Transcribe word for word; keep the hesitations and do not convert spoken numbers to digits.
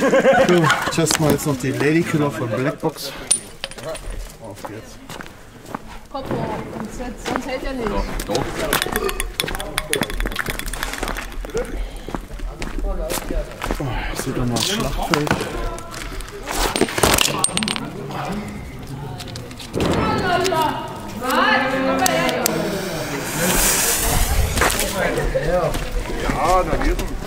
So, testen wir jetzt noch die Ladykiller von Blackboxx. Auf geht's. Kopf hoch, sonst, sonst hält er nicht. Doch, doch. Oh, sieht doch mal Schlachtfeld. Ja, da geht es.